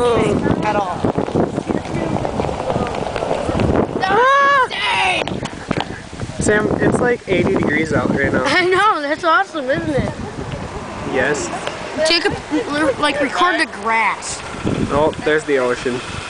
move at all. Sam, it's like 80 degrees out right now. I know, that's awesome, isn't it? Yes. Jacob, like, record the grass. Oh, there's the ocean.